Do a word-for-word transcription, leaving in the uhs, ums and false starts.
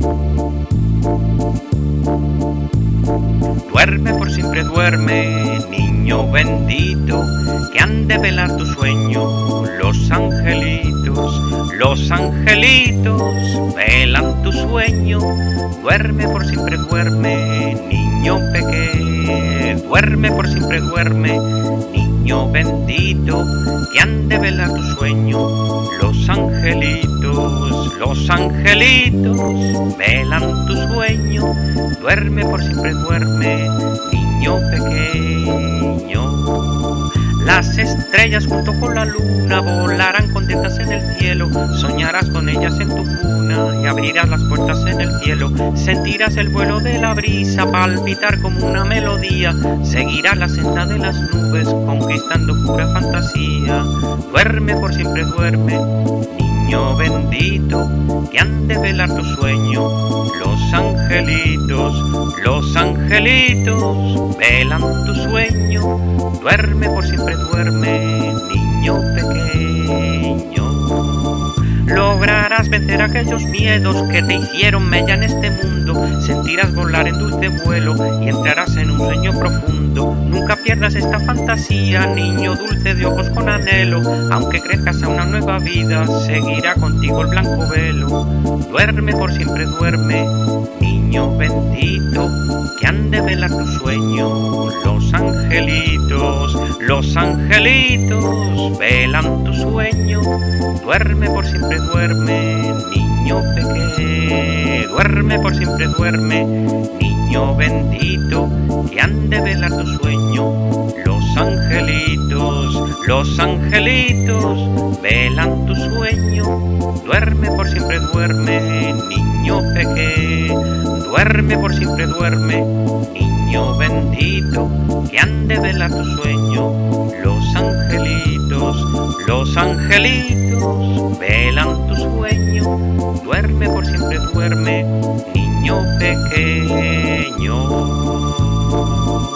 Duerme por siempre, duerme, niño bendito, que han de velar tu sueño los angelitos. Los angelitos velan tu sueño. Duerme por siempre, duerme, niño pequeño. Duerme por siempre, duerme, niño bendito, que han de velar tu sueño los angelitos. Los angelitos velan tu sueño. Duerme por siempre, duerme, niño pequeño. Las estrellas junto con la luna volarán contentas en el cielo. Soñarás con ellas en tu cuna y abrirás las puertas en el cielo. Sentirás el vuelo de la brisa palpitar como una melodía. Seguirás la senda de las nubes conquistando pura fantasía. Duerme por siempre, duerme, niño bendito, que han de velar tu sueño los angelitos. Los angelitos velan tu sueño. Duerme por siempre, duerme, niño pequeño. Lograrás vencer aquellos miedos que te hicieron mella en este mundo. Sentirás volar en dulce vuelo y entrarás en un sueño profundo. Nunca pierdas esta fantasía, niño dulce de ojos con anhelo. Aunque crezcas a una nueva vida, seguirá contigo el blanco velo. Duerme por siempre, duerme, niño bendito, que han de velar tu sueño los angelitos. Los angelitos velan tu sueño. Duerme por siempre, duerme, niño pequeño. Duerme por siempre, duerme, niño bendito, que han de velar tu sueño los angelitos. Los angelitos velan tu sueño. Duerme por siempre, duerme, niño pequeño. Duerme por siempre, duerme, niño bendito, que han de velar tu sueño los angelitos. Los angelitos velan tu sueño. Duerme por siempre, duerme, niño pequeño.